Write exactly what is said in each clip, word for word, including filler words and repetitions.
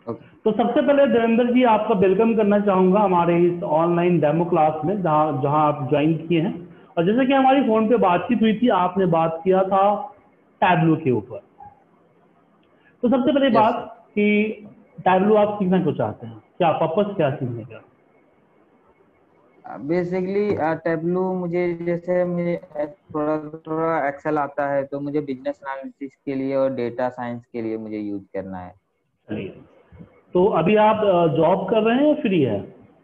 Okay. तो सबसे पहले देवेंद्र जी आपका वेलकम करना चाहूंगा हमारे इस ऑनलाइन डेमो क्लास में जहां जहां आप ज्वाइन किए हैं। और जैसे कि हमारी फोन पे बातचीत हुई थी, आपने बात किया था टैबलू के ऊपर। तो सबसे पहले यस बात कि टैबलू आप सीखना क्यों चाहते हैं, क्या पर्पस क्या सीखने का? सर, बेसिकली टेबलू मुझे, जैसे मुझे थोड़ा थोड़ा एक्सेल आता है, तो मुझे बिजनेस एनालिसिस के लिए और डेटा साइंस के लिए मुझे यूज करना है। चलिए, तो अभी आप जॉब कर रहे हैं या फ्री है?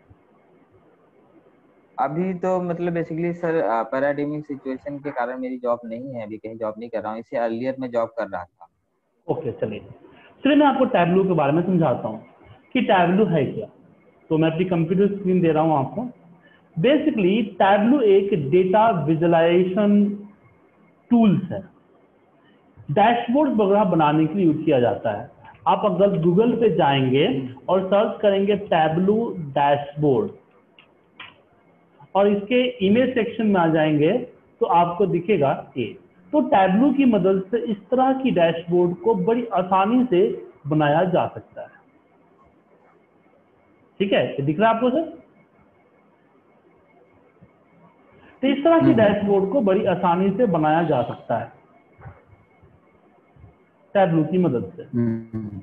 अभी तो मतलब बेसिकली सर पैराडेमिक सिचुएशन के कारण मेरी जॉब नहीं है, अभी कहीं जॉब नहीं कर रहा हूँ। इससे अर्लियर में जॉब कर रहा था। ओके, चलिए चलिए मैं आपको टैबलू के बारे में समझाता हूँ कि टैबलू है क्या। तो मैं अपनी कंप्यूटर स्क्रीन दे रहा हूँ आपको। बेसिकली टैबलू एक डेटा विजुअलाइजेशन टूल्स है, डैशबोर्ड वगैरह बनाने के लिए यूज किया जाता है। आप अगर गूगल पे जाएंगे और सर्च करेंगे टैबलू डैशबोर्ड और इसके इमेज सेक्शन में आ जाएंगे तो आपको दिखेगा ये। तो टैबलू की मदद से इस तरह की डैशबोर्ड को बड़ी आसानी से बनाया जा सकता है। ठीक है, ये दिख रहा है आपको सर? तो इस तरह की हम्म डैशबोर्ड को बड़ी आसानी से बनाया जा सकता है टैबलू की मदद से। हम्म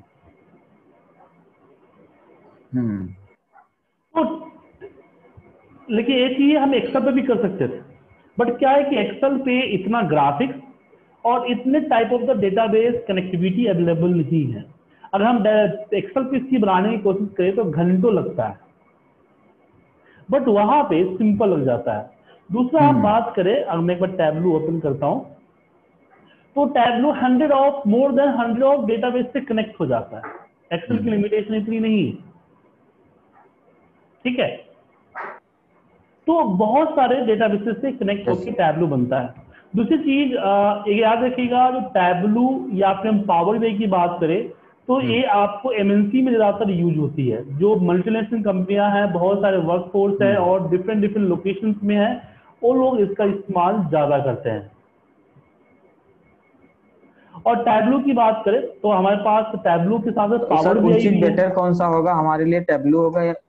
हम्म तो लेकिन एक चीज हम एक्सेल पे भी कर सकते थे, बट क्या है कि एक्सेल पे इतना ग्राफिक्स और इतने type of the database connectivity available नहीं है। अगर हम एक्सेल पे इसकी बनाने की कोशिश करें तो घंटों लगता है, बट वहां पे सिंपल लग जाता है। दूसरा आप हम्म बात करें, अगर मैं एक बार टैबलू ओपन करता हूं तो Tableau hundred of more than hundred of database से कनेक्ट हो जाता है। एक्सेल की हम्म लिमिटेशन इतनी नहीं है। ठीक है, तो बहुत सारे डेटाबेसेस से कनेक्ट यस होकर टैबलू बनता है। दूसरी चीज अ, ये याद रखिएगा, जो टैबलू या फिर हम पावर बीआई की बात करें तो हम्म ये आपको एमएनसी में ज्यादातर यूज होती है। जो मल्टीनेशनल कंपनियां हैं, बहुत सारे वर्क फोर्स है हम्म और डिफरेंट डिफरेंट लोकेशंस में है, वो लोग इसका इस्तेमाल ज्यादा करते हैं। और टैबलू की बात करें तो हमारे पास टैबलू के साथ साथ तो पावर सर बीआई उचित भी है। बेटर कौन सा होगा हमारे लिए, टेबलू होगा या?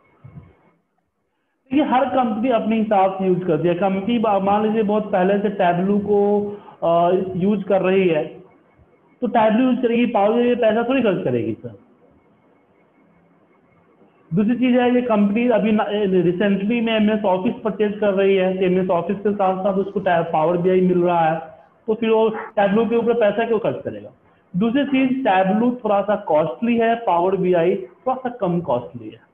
ये हर कंपनी अपने हिसाब से यूज करती है। कंपनी मान लीजिए बहुत पहले से टैबलू को यूज कर रही है तो टैबलू यूज करेगी, पावर बीआई पैसा थोड़ी खर्च करेगी सर। दूसरी चीज है, ये कंपनी अभी रिसेंटली में एमएस ऑफिस परचेज कर रही है, एमएस ऑफिस के साथ साथ उसको पावर बीआई मिल रहा है, तो फिर वो टैबलू के ऊपर पैसा क्यों खर्च करेगा। दूसरी चीज, टैबलू थोड़ा सा कॉस्टली है, पावर बीआई थोड़ा सा कम कॉस्टली है।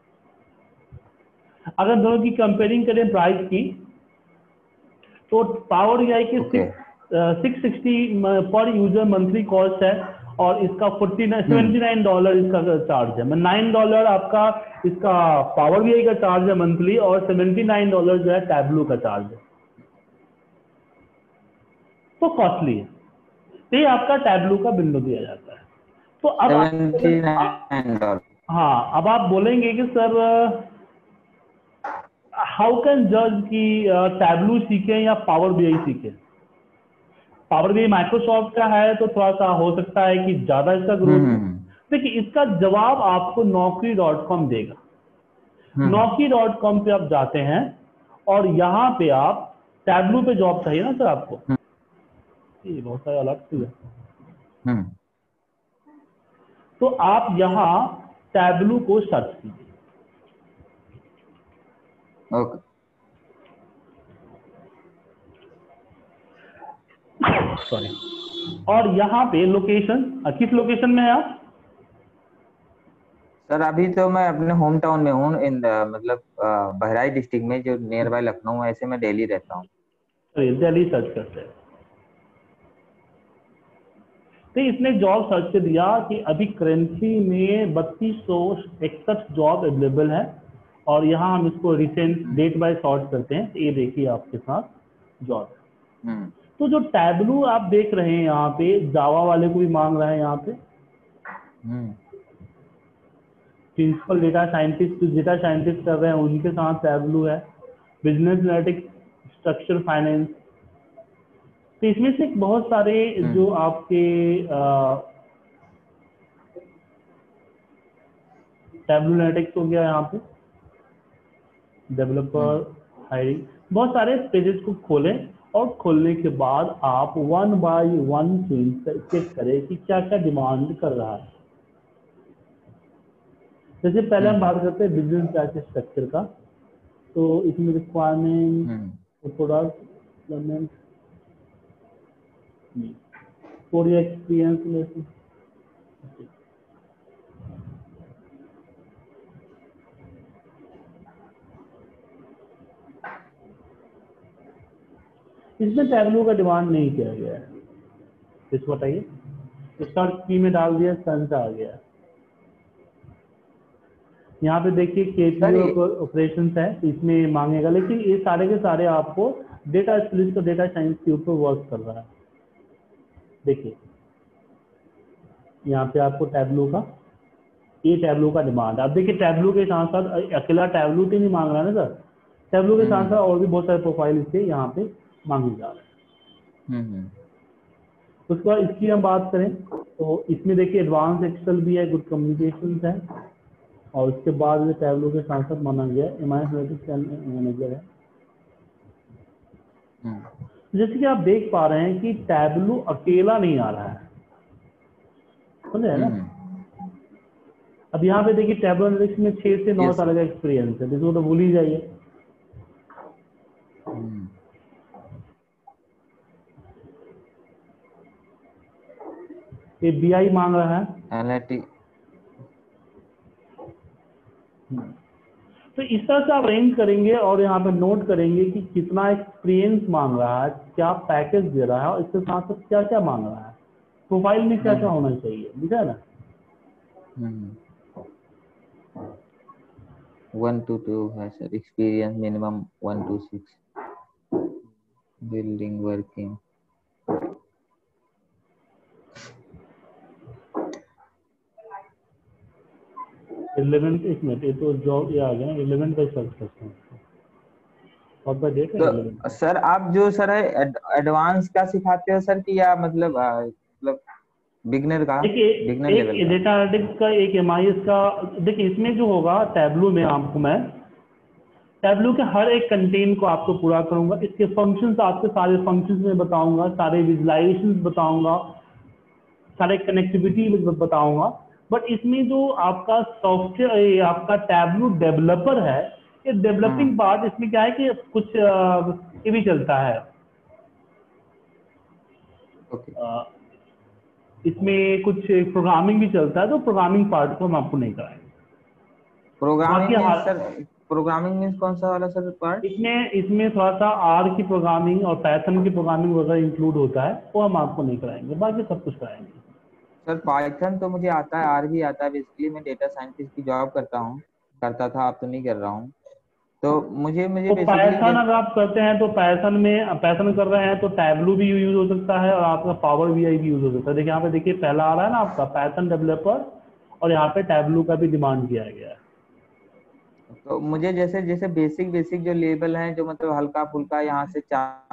अगर दोनों की कंपेयरिंग करें प्राइस की तो पावर बीआई की okay. Six six sixty per user monthly cost है और इसका forty hmm seventy nine dollar इसका चार्ज है। नाइन डॉलर आपका इसका पावर बीआई का चार्ज है मंथली और सेवेंटी नाइन डॉलर जो है टैबलू का चार्ज है। तो कॉस्टली है। तो ये आपका टैबलू का बिंदु दिया जाता है। तो अब आप, सेवेंटी आप नाइन डॉलर हाँ, अब आप बोलेंगे कि सर हाउ कैन जज कि टैबलू सीखें या पावर बीआई सीखें। पावर बीआई माइक्रोसॉफ्ट का है तो थोड़ा सा हो सकता है कि ज्यादा इसका हम्म ग्रोथ हो। हम्म देखिए, इसका जवाब आपको नौकरी डॉट कॉम देगा। हम्म नौकरी डॉट कॉम पे आप जाते हैं और यहाँ पे आप टैबलू पे जॉब चाहिए ना सर आपको, हम्म ये बहुत सारे अलग चीज है। हम्म तो आप यहाँ टैबलू को सर्च कीजिए। ओके। सॉरी। और यहाँ पे लोकेशन, किस लोकेशन में है आप? सर अभी तो मैं अपने होम टाउन में हूँ, इन मतलब अ, बहराइच डिस्ट्रिक्ट में, जो नियर बाय लखनऊ है, ऐसे मैं दिल्ली रहता हूँ। दिल्ली सर्च करते हैं तो इसने जॉब सर्च से दिया कि अभी करेंसी में बत्तीस सौ इकसठ जॉब अवेलेबल है। और यहाँ हम इसको recent hmm date by sort करते हैं तो ये देखिए आपके साथ जॉब है। हम्म तो जो टैबलू आप देख रहे हैं यहाँ पे, जावा वाले को भी मांग रहा है यहाँ पे। Hmm principal data scientist data scientist कर रहे हैं उनके साथ टैबलू है। Business analytics, structure finance. तो इसमें से बहुत सारे जो हम्म आपके टैबलू एनालिटिक्स हो गया यहाँ पे, डेवलपर हायरिंग, बहुत सारे पेजेस को खोलें और खोलने के बाद आप वन बाय वन चेक करें कि क्या क्या डिमांड कर रहा है। जैसे पहले हम बात करते हैं बिजनेस पैकेज स्ट्रक्चर का, तो इसमें requirement product for your experience. इसमें टैबलू का डिमांड नहीं किया गया है, इसको बताइए, स्टार्ट की में डाल दिया, सन से आ गया। यहाँ पे देखिए केपीओ ऑपरेशन है, इसमें मांगेगा, लेकिन ये सारे के सारे आपको डेटा स्पेशलिस्ट और डेटा साइंस के ऊपर वर्क कर रहा है। देखिए यहाँ पे आपको टैबलू का, ये टैबलू का डिमांड, आप देखिए टैबलू के साथ साथ अकेला टैबलू तो नहीं मांग रहा है ना सर, टैबलू के साथ साथ और भी बहुत सारे प्रोफाइल इससे यहाँ पे मांगे जा रहे हैं। उसके बाद इसकी हम बात करें तो इसमें देखिए एडवांस एक्सेल भी है, गुड कम्युनिकेशन है, और उसके बाद टैबलू के साथ साथ माना गया एम आई एनालिटिक्स मैनेजर है। जैसे कि आप देख पा रहे हैं कि टैबलू अकेला नहीं आ रहा है, समझे है ना। अब यहाँ पे देखिए टैबलू एनालिटिक्स में छह से नौ साल का एक्सपीरियंस है, जिसको तो भूल ही जाइए। ये बीआई मांग रहा है एनालिटिक्स। तो इस तरह से आप अरेंज करेंगे और यहाँ पे नोट करेंगे कि कितना एक्सपीरियंस मांग रहा है, क्या पैकेज दे रहा है, और इसके साथ साथ क्या क्या मांग रहा है, प्रोफाइल में क्या क्या होना चाहिए, ठीक है ना। वन टू टू है sir experience, minimum one two six, building working. Eleventh, एक मिनट, ये तो जॉब ये आ गया, इलेवेंथ का सर्च करते हैं और का डेट है। तो सर आप जो सर है एडवांस का सिखाते हो सर कि या मतलब मतलब बिगनर का, बिगनर लेवल का? डेटा एनालिटिक्स का एक एमआईएस का, देखिए इसमें जो होगा टैबलू में आपको मैं टैबलू के हर एक कंटेंट को आपको पूरा करूंगा, इसके फंक्शंस आपके सारे फंक्शंस में बताऊंगा, सारे विजुलाइजेशंस बताऊंगा, सारे कनेक्टिविटी बताऊंगा। बट इसमें जो आपका सॉफ्टवेयर, आपका टैबलू डेवलपर है, ये डेवलपिंग पार्ट, इसमें क्या है कि कुछ ये भी चलता है, okay. आ, इसमें कुछ प्रोग्रामिंग भी चलता है, तो प्रोग्रामिंग पार्ट को हम आपको नहीं कराएंगे। Programming means sir, programming means कौन सा वाला सर पार्ट? इसमें इसमें थोड़ा सा आर की प्रोग्रामिंग और पैथन की प्रोग्रामिंग वगैरह इंक्लूड होता है, वो हम आपको नहीं कराएंगे, बाकी सब कुछ कराएंगे। सर पाइथन तो मुझे आता है, आर भी आता है, बेसिकली मैं डेटा साइंटिस्ट की जॉब करता हूँ, करता था, अब तो नहीं कर रहा हूँ। तो मुझे मुझे तो बेसिकली पाइथन अगर आप करते हैं तो पाइथन में पाइथन कर रहे हैं तो टैबलू भी यूज हो सकता है और आपका पावर बीआई भी यूज हो सकता है। देखिए यहाँ पे देखिए पहला आ रहा है ना आपका पाइथन डेवलपर, और यहाँ पे टैबलू का भी डिमांड किया गया है। तो मुझे जैसे जैसे बेसिक बेसिक जो लेवल हैं, जो मतलब हल्का फुल्का यहाँ से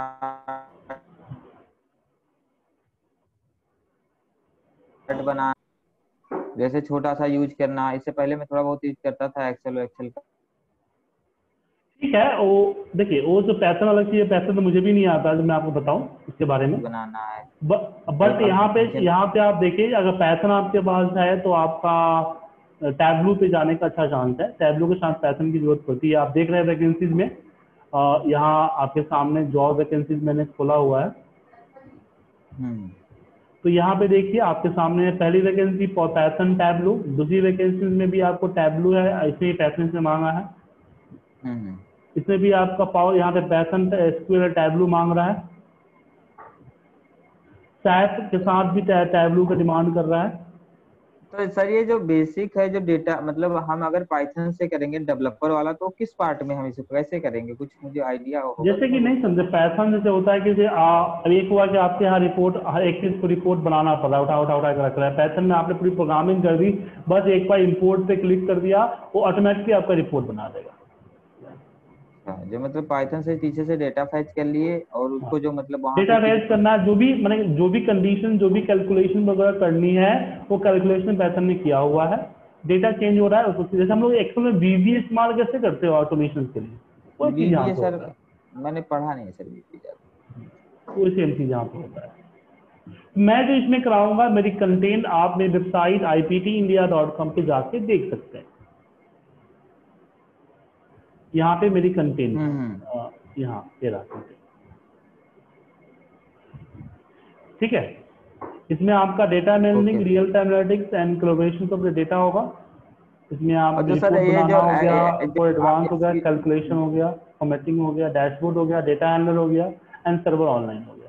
चार्ट बना, जैसे छोटा सा यूज करना, इससे पहले मैं थोड़ा बहुत यूज करता था एक्सेल एक्सेल का। ठीक है, वो देखिए वो जो पैथन अलग चीज है, पैथन तो मुझे भी नहीं आता है, मैं आपको बताऊं इसके बारे में बनाना है। बट यहाँ पे यहाँ पे आप देखिए अगर पैथन आपके पास है तो आपका टैबलू पे जाने का अच्छा चांस है। टैबलू के साथ पैथन की जरूरत पड़ती है। आप देख रहे हैं वैकेंसीज में, यहाँ आपके सामने जॉब वैकेंसीज मैंने खोला हुआ है, तो यहाँ पे देखिए आपके सामने पहली वैकेंसी पैथन टैबलू, दूसरी वैकेंसी में भी आपको टैबलू है, इसमें पैथन से मांगा है, इसमें भी आपका पावर यहाँ पे पैथन एसक्यूएल टैबलू मांग रहा है, सैप के साथ भी टैबलू का डिमांड कर रहा है। तो सर ये जो बेसिक है, जो डेटा मतलब हम अगर पाइथन से करेंगे डेवलपर वाला, तो किस पार्ट में हम इसे कैसे करेंगे, कुछ मुझे आइडिया होगा? जैसे कि नहीं समझे, पैथन जैसे होता है कि अब एक हुआ कि आपके यहाँ रिपोर्ट, हर एक चीज को रिपोर्ट बनाना पड़ रहा है, उठा उठा उठा कर रख रहा है। पैथन में आपने पूरी प्रोग्रामिंग कर दी, बस एक बार इंपोर्ट पे क्लिक कर दिया, वो ऑटोमेटिकली आपका रिपोर्ट बना देगा। जो मतलब पाइथन से पीछे से डेटा फेच कर लिए और उसको जो मतलब वहाँ डेटा फेच करना, जो भी मतलब जो भी कंडीशन, जो भी कैलकुलेशन वगैरह करनी है, वो कैलकुलेशन पैथन ने किया हुआ है। डेटा चेंज हो रहा है उसको, जैसे हम लोग एक्सेल में वीबीए इस्तेमाल कैसे करते हो ऑटोमेशन के लिए, वो चीज यहाँ वीबीए पे सर होता है, मैंने पढ़ा नहीं है सर वीबीए। वो सेम चीज यहाँ पे होता है। मैं जो इसमें कराऊंगा मेरी कंटेंट आप मेरी website I P T India dot com पे जाके देख सकते हैं। यहाँ पे मेरी कंटेंट हम्म है, हम्म, अ, यहाँ तेरा कंटेंट, ठीक है। इसमें आपका data analytics, okay sir. Real time analytics and collaboration का डेटा होगा। इसमें आप और जो सर रिपोर्ट ये बनाना जो हो अ, गया, अ, जो कोई आप एडवांस हो गया, एसक्यू कैलकुलेशन हो गया, फॉर्मेटिंग हो गया, डैशबोर्ड हो गया, डेटा एनालिसिस हो गया एंड सर्वर ऑनलाइन हो गया।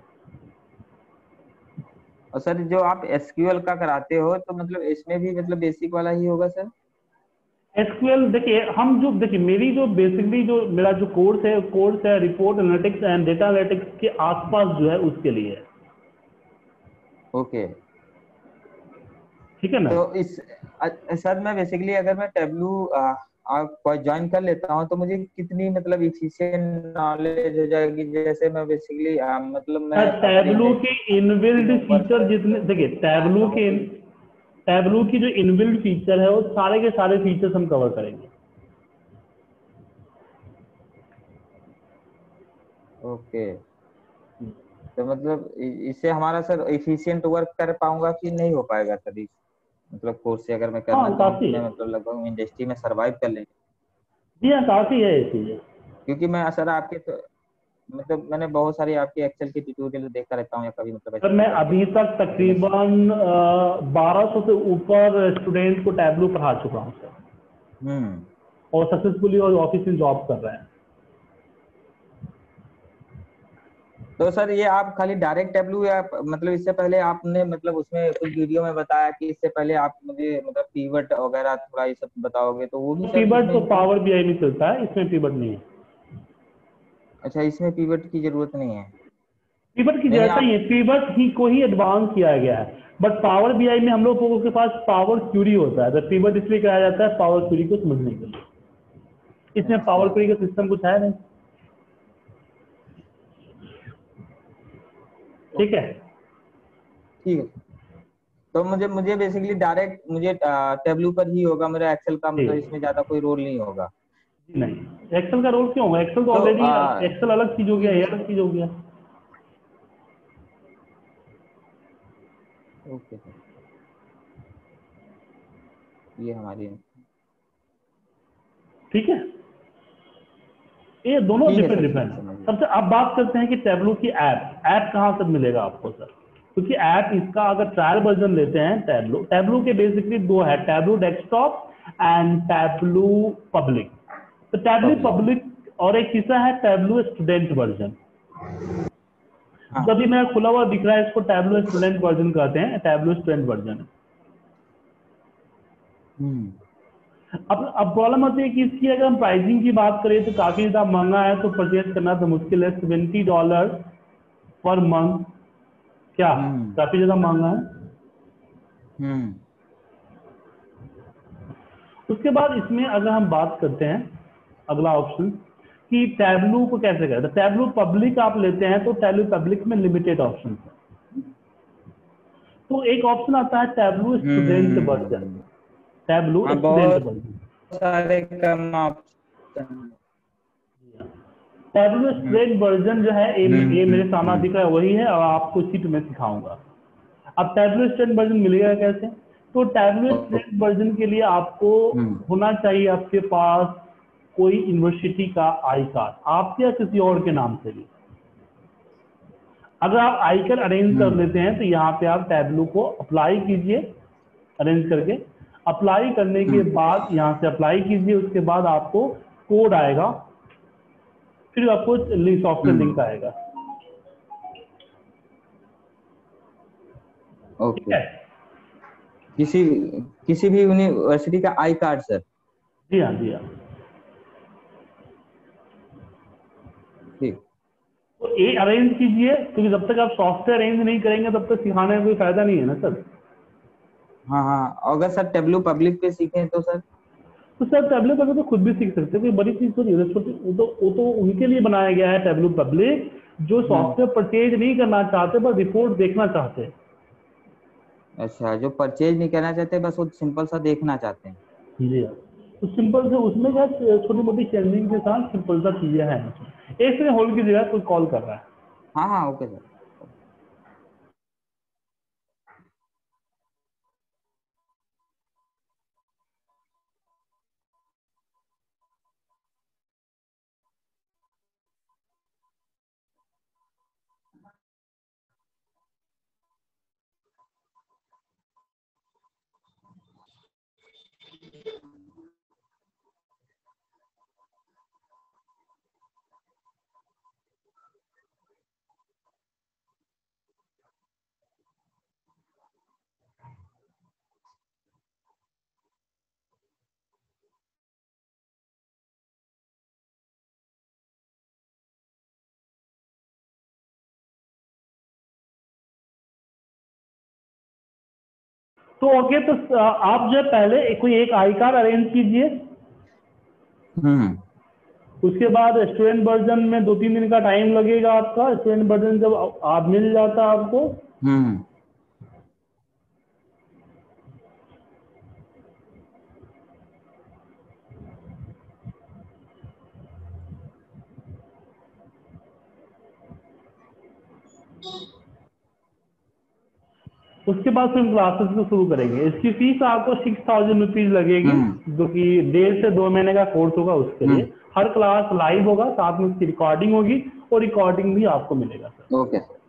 और सर जो आप एसक्यूएल का कराते हो तो मतलब इसमें भी मतलब बेसिक वाला ही होगा सर? एसक्यूएल देखिए, हम जो देखिए मेरी जो बेसिकली जो मेरा जो कोर्स है, कोर्स है report analytics and data analytics के आसपास जो है उसके लिए है, ओके। ठीक है ना। तो इस अ, सर मैं बेसिकली अगर मैं टेबलू आप ज्वाइन कर लेता हूँ तो मुझे कितनी मतलब इफिशिएंट नॉलेज हो जाएगी? जैसे मैं बेसिकली मतलब मैं अगर टैबलू के इंडस्ट्री इनबिल्ड में फीचर वर्क जितने देखिए, टैबलू चाहता हूँ के तो टैबलू की जो इनबिल्ड फीचर है वो सारे के सारे फीचर्स हम कवर करेंगे। ओके। तो मतलब इ- इससे हमारा सर इफिशिएंट वर्क कर पाऊंगा कि नहीं हो पाएगा सर इस मतलब कोर्स से अगर मैं हाँ करना चाहूँ तो काफी मैं है, मतलब लगभग इंडस्ट्री में सरवाइव कर लेंगे? जी हाँ काफी है ये चीजें। क्योंकि मैं सर आपके तो मतलब मैंने बहुत सारी आपकी एक्सेल की ट्यूटोरियल देखता रहता हूँ या कभी मतलब सर ऐसे मैं मतलब अभी तक कि मैं तकरीबन बारह सौ से ऊपर स्टूडेंट को टैबलू पढ़ा चुका हूँ सर, हम्म। और सक्सेसफुली और ऑफिस में जॉब कर रहे हैं। तो सर ये आप खाली डायरेक्ट टेबलू या मतलब इससे पहले आपने मतलब उसमें कुछ वीडियो में बताया कि इससे पहले आप मुझे मतलब पीवट वगैरह थोड़ा ये सब बताओगे तो वो भी सर पीवट इसमें तो इंक्लूड? पावर बी आई में चलता है, इसमें पीवट नहीं है। अच्छा इसमें पीवट की जरूरत नहीं है? पीवट की यानी जरूरत नहीं आप है, पीवट ही को ही एडवांस किया गया है। बट पावर बी आई में हम लोगों के पास पावर क्यूरी होता है, तो पीवट इसलिए कहा जाता है पावर क्यूरी को समझने के लिए। इसमें अच्छा पावर क्यूरी का सिस्टम कुछ है नहीं, ठीक है। ओके ठीक है। तो मुझे मुझे बेसिकली डायरेक्ट मुझे टेबलू पर ही होगा मेरा, एक्सेल का मतलब ठीक, इसमें ज्यादा कोई रोल नहीं होगा? जी नहीं, एक्सेल का रोल क्यों होगा, एक्सेल तो तो ऑलरेडी, आ, एक्सेल अलग चीज हो गया, ये अलग चीज हो गया। ओके सर ये हमारी ठीक है, ये दोनों ठीक है डिफरेंट सर ठीक है डिफरेंट है। समझ गया। सबसे अब बात करते हैं कि टैबलू की ऐप ऐप कहाँ से मिलेगा आपको सर, क्योंकि ऐप इसका अगर ट्रायल वर्जन लेते हैं, टैबलू टैबलू के बेसिकली दो है, Tableau desktop and Tableau public. तो टैबलू पब्लिक। पब्लिक और एक तीसरा है टैबलू स्टूडेंट वर्जन। जो हाँ। अभी मेरा खुला हुआ दिख रहा है इसको टैबलू स्टूडेंट वर्जन कहते हैं, टैबलू स्टूडेंट वर्जन। हम्म। अब अब प्रॉब्लम होती है कि इसकी अगर हम प्राइसिंग की बात करें तो काफी ज्यादा महंगा है, तो परचेज करना तो मुश्किल है। सेवेंटी डॉलर पर मंथ, क्या हम्म। काफी ज्यादा महंगा है। हम्म। उसके बाद इसमें अगर हम बात करते हैं अगला ऑप्शन कि टैबलू को कैसे करें, तो टैबलू पब्लिक आप लेते हैं तो टैबलू पब्लिक में लिमिटेड ऑप्शन है। तो एक ऑप्शन आता है Tableau student version, hmm. Tableau हाँ स्टूडेंट बहुत वर्जन। सारे कम option. Tableau hmm. Student version जो है ये ये मेरे सामने हम्म। दिख रहा है वही है, और आपको इसी पे मैं सिखाऊंगा। अब टैबलू स्टूडेंट वर्जन मिलेगा कैसे, तो टैबलू स्टूडेंट वर्जन के लिए आपको हम्म। होना चाहिए आपके पास कोई यूनिवर्सिटी का आई कार्ड, आपके या किसी और के नाम से भी। अगर आप आई कार्ड अरेंज कर हम्म। लेते हैं तो यहाँ पे आप टैबलू को अप्लाई कीजिए, अरेंज करके अप्लाई करने के हम्म। बाद यहाँ से अप्लाई कीजिए, उसके बाद आपको कोड आएगा, फिर आपको लिंक सॉफ्टवेयर लिंक हम्म। आएगा, ठीक ओके। है। किसी किसी भी यूनिवर्सिटी का आई कार्ड सर? जी हाँ, जी हाँ। ठीक। तो ये अरेंज कीजिए, क्योंकि जब तक आप सॉफ्टवेयर अरेंज नहीं करेंगे तब तक सिखाने में कोई फायदा नहीं है ना सर। हाँ हाँ अगर सर टेबलू पब्लिक पे सीखें तो सर? तो सर टैबलू पब्लिक तो खुद भी सीख सकते हैं, कोई बड़ी चीज थोड़ी है, छोटी वो तो वो तो उनके लिए बनाया गया है टैबलू पब्लिक, जो हम्म। सॉफ्टवेयर परचेज नहीं करना चाहते पर रिपोर्ट देखना चाहते हैं। अच्छा, जो परचेज नहीं करना चाहते, बस वो सिंपल सा देखना चाहते हैं। जी हाँ, तो सिंपल से उसमें क्या छोटी मोटी चेंजिंग के साथ सिंपल सा चीजें हैं। एक सेकंड होल्ड की जगह कोई कॉल कर रहा है। हाँ हाँ, ओके सर। तो ओके, तो आप जो है पहले कोई एक आई कार्ड अरेंज कीजिए। हम्म उसके बाद स्टूडेंट वर्जन में दो तीन दिन का टाइम लगेगा आपका। स्टूडेंट वर्जन जब आप मिल जाता है आपको, हम्म उसके बाद फिर क्लासेस को शुरू करेंगे। इसकी फीस आपको सिक्स थाउजेंड रुपीज लगेगी, हम्म जो कि डेढ़ से दो महीने का कोर्स होगा उसके हम्म लिए। हर क्लास लाइव होगा, साथ में उसकी रिकॉर्डिंग होगी और रिकॉर्डिंग भी आपको मिलेगा सर। ओके।